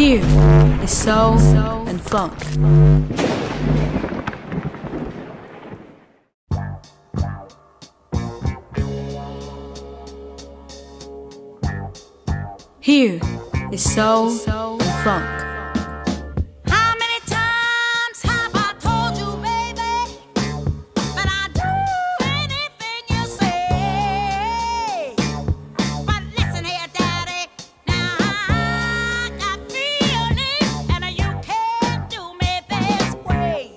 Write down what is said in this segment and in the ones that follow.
Here is soul and funk. Here is soul and funk. How many times have I told you, baby, that I do anything you say? But listen here, daddy, now I got feelings, and you can't do me this way.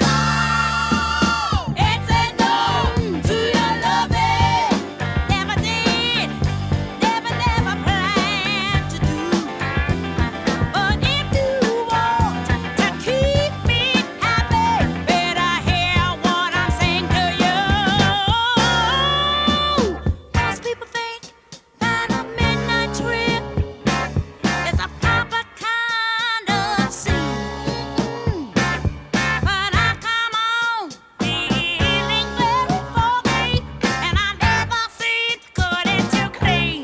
No, it's a no to your loving. Never did, never planned to do. But if you want to keep me happy, better hear what I'm saying to you. Most people think that a midnight trip is a proper kind of scene. But I come on feeling very foggy, and I never seem to cut it too clean.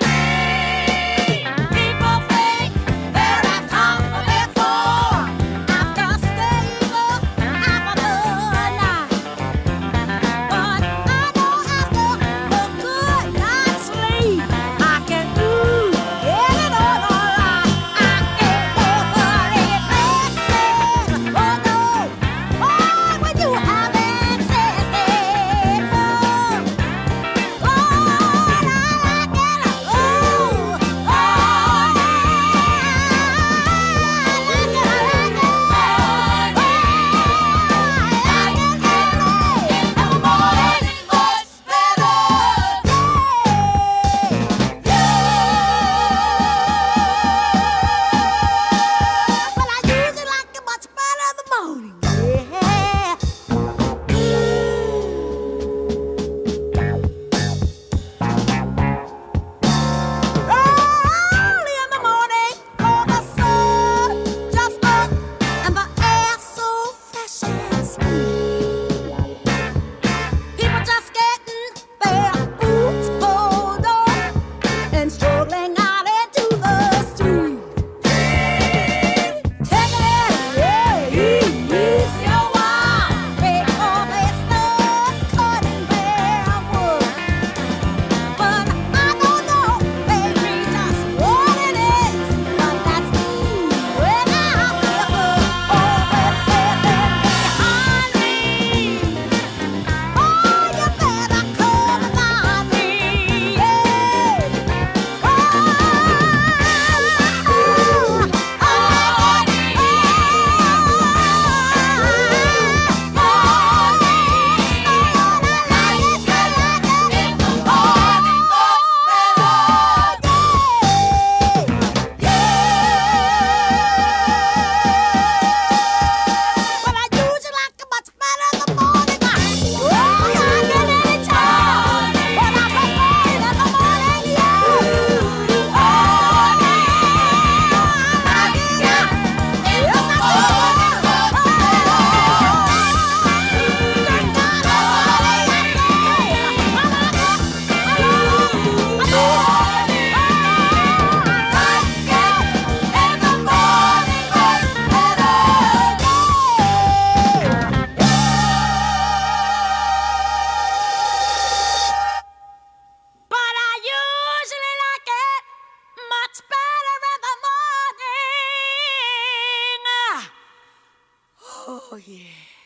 People think that I've talked before after staying up half of the night. But I know after a good night's sleep, I can get it all right. I ain't nobody insisting. Oh no, why would you have insisted? Oh, Lord, I like it. But I usually like it much better in the morning. Yeah. Early in the morning, oh, the sun just up, and the air so fresh and sweet. People just getting their boots pulled on and struggling out into the street. Take it easy a while before they start cutting their wood. But I don't know, maybe just what it is, but that's when I feel good. Always sitting behind me. Oh, you better come behind me, yeah. But I usually like it much better in the morning. Oh, I like it anytime, but I prefer it in the morning, yeah. I like it, yeah. Yes, I But I usually like it much better in the morning. Oh, yeah.